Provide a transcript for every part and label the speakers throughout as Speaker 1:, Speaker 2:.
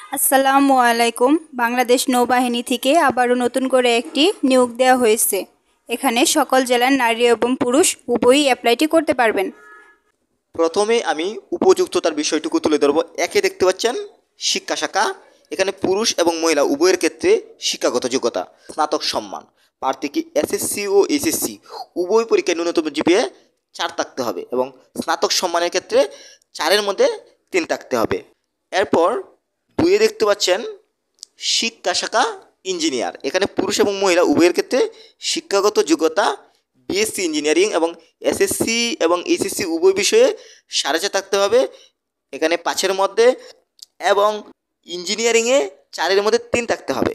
Speaker 1: আসসালামু আলাইকুম। বাংলাদেশ নৌবাহিনী থেকে আবারও নতুন করে একটি নিয়োগ দেওয়া হয়েছে। এখানে সকল জেলার নারী এবং পুরুষ উভয়ই অ্যাপ্লাইটি করতে পারবেন।
Speaker 2: প্রথমে আমি উপযুক্ততার বিষয়টুকু তুলে ধরব। একে দেখতে পাচ্ছেন শিক্ষা শাখা। এখানে পুরুষ এবং মহিলা উভয়ের ক্ষেত্রে শিক্ষাগত যোগ্যতা স্নাতক সম্মান। প্রার্থীকে এসএসসি ও এইচএসসি উভয় পরীক্ষায় ন্যূনতম জিপিএ 4 থাকতে হবে এবং স্নাতক সম্মানের ক্ষেত্রে 4-এর মধ্যে 3 থাকতে হবে। এরপর 2-এ দেখতে পাচ্ছেন শিক্ষা শাখা ইঞ্জিনিয়ার। এখানে পুরুষ এবং মহিলা উভয়ের ক্ষেত্রে শিক্ষাগত যোগ্যতা বিএসসি ইঞ্জিনিয়ারিং এবং এসএসসি এবং এইচএসসি উভয় বিষয়ে 4.5 থাকতে হবে এখানে 5-এর মধ্যে, এবং ইঞ্জিনিয়ারিংয়ে 4-এর মধ্যে 3 থাকতে হবে।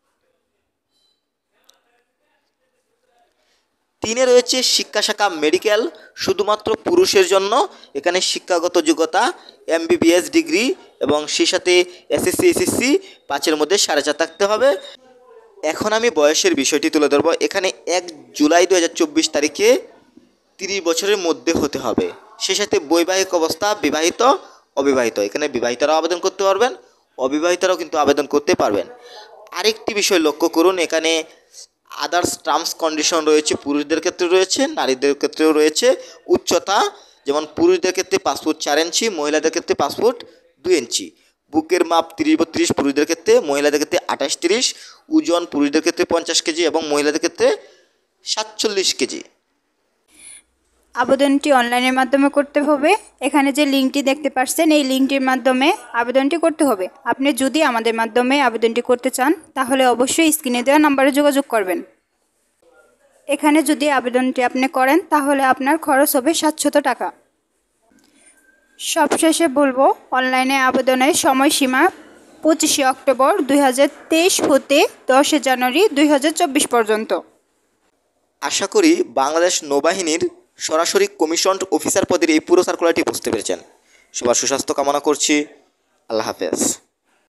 Speaker 2: 3-এ রয়েছে শিক্ষা শাখা মেডিকেল, শুধুমাত্র পুরুষের জন্য। এখানে শিক্ষাগত যোগ্যতা এমবিবিএস ডিগ্রি এবং সেই সাথে এসএসসি এইচএসসি 5-এর মধ্যে 4.5 থাকতে হবে। এখন আমি বয়সের বিষয়টি তুলে ধরব। এখানে 1 জুলাই 2024 তারিখে 30 বছরের মধ্যে হতে হবে। সেই সাথে বৈবাহিক অবস্থা বিবাহিত অবিবাহিত, এখানে বিবাহিতরাও আবেদন করতে পারবেন, অবিবাহিতরাও কিন্তু আবেদন করতে পারবেন। আরেকটি বিষয় লক্ষ্য করুন, এখানে আদার্স টার্মস কন্ডিশন রয়েছে, পুরুষদের ক্ষেত্রে রয়েছে, নারীদের ক্ষেত্রেও রয়েছে। উচ্চতা যেমন পুরুষদের ক্ষেত্রে 5 ফুট 4 ইঞ্চি, মহিলাদের ক্ষেত্রে 5 ফুট 2 ইঞ্চি। বুকের মাপ 30-32 পুরুষদের ক্ষেত্রে, মহিলাদের ক্ষেত্রে 28-30। ওজন পুরুষদের ক্ষেত্রে 50 কেজি এবং মহিলাদের ক্ষেত্রে 47 কেজি।
Speaker 1: আবেদনটি অনলাইনের মাধ্যমে করতে হবে। এখানে যে লিঙ্কটি দেখতে পাচ্ছেন এই লিঙ্কটির মাধ্যমে আবেদনটি করতে হবে। আপনি যদি আমাদের মাধ্যমে আবেদনটি করতে চান তাহলে অবশ্যই স্ক্রিনে দেওয়া নাম্বারে যোগাযোগ করবেন। এখানে যদি আবেদনটি আপনি করেন তাহলে আপনার খরচ হবে 700 টাকা। সবশেষে বলবো, অনলাইনে আবেদনের সময়সীমা 25 অক্টোবর 2023 হতে 10 জানুয়ারি 2024 পর্যন্ত।
Speaker 2: আশা করি বাংলাদেশ নৌবাহিনীর সরাসরি কমিশনড অফিসার পদের এই পুরো সার্কুলারটি বুঝতে পেরেছেন। সবার সুস্বাস্থ্য কামনা করছি। আল্লাহ হাফেজ।